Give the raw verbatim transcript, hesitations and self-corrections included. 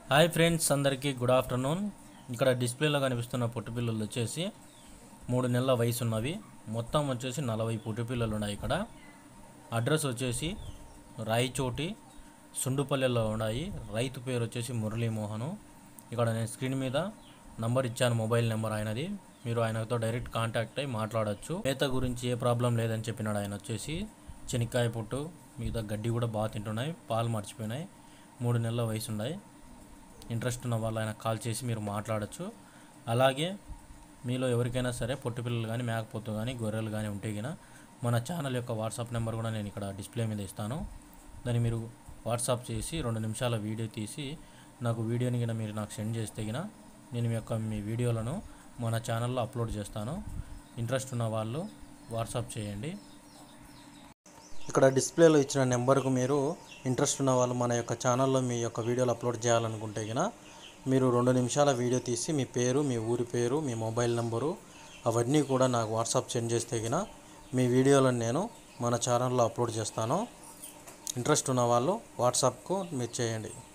Hi friends, అందరికీ good afternoon. ఇక్కడ డిస్ప్లేలో కనిపిస్తున్న పొట్టి పిల్లలు వచ్చేసి మూడు నెలల వయసు ఉన్నవి. మొత్తం వచ్చేసి నలభై పొట్టి పిల్లలు ఉన్నాయి. ఇక్కడ అడ్రస్ వచ్చేసి రాయచోటి సుండుపల్లెలో ఉన్నాయి. రైతు పేరు వచ్చేసి మురళీమోహను. ఇక్కడ నేను స్క్రీన్ మీద నంబర్ ఇచ్చాను, మొబైల్ నెంబర్ ఆయనది. మీరు ఆయనతో డైరెక్ట్ కాంటాక్ట్ అయ్యి మాట్లాడచ్చు. మేత గురించి ఏ ప్రాబ్లం లేదని చెప్పినాడు ఆయన. వచ్చేసి చెనిక్కాయ పొట్టు మీద గడ్డి కూడా బాగా తింటున్నాయి, పాలు మర్చిపోయినాయి, మూడు నెలల వయసు ఉన్నాయి. ఇంట్రెస్ట్ ఉన్న వాళ్ళు ఆయన కాల్ చేసి మీరు మాట్లాడచ్చు. అలాగే మీలో ఎవరికైనా సరే పొట్టి పిల్లలు కానీ మేకపోతు కానీ గొర్రెలు కానీ ఉంటే గిన మన ఛానల్ యొక్క వాట్సాప్ నెంబర్ కూడా నేను ఇక్కడ డిస్ప్లే మీద ఇస్తాను. దాన్ని మీరు వాట్సాప్ చేసి రెండు నిమిషాల వీడియో తీసి నాకు వీడియోని గిన మీరు నాకు సెండ్ చేస్తే గిన నేను మీ యొక్క మీ వీడియోలను మన ఛానల్లో అప్లోడ్ చేస్తాను. ఇంట్రెస్ట్ ఉన్న వాళ్ళు వాట్సాప్ చేయండి. ఇక్కడ డిస్ప్లేలో ఇచ్చిన నెంబర్కు మీరు ఇంట్రెస్ట్ ఉన్న వాళ్ళు మన యొక్క ఛానల్లో మీ యొక్క వీడియోలు అప్లోడ్ చేయాలనుకుంటే గిన మీరు రెండు నిమిషాల వీడియో తీసి మీ పేరు, మీ ఊరి పేరు, మీ మొబైల్ నెంబరు అవన్నీ కూడా నాకు వాట్సాప్ సెండ్ చేస్తే గిన మీ వీడియోలను నేను మన ఛానల్లో అప్లోడ్ చేస్తాను. ఇంట్రెస్ట్ ఉన్న వాళ్ళు వాట్సాప్కు మీరు చేయండి.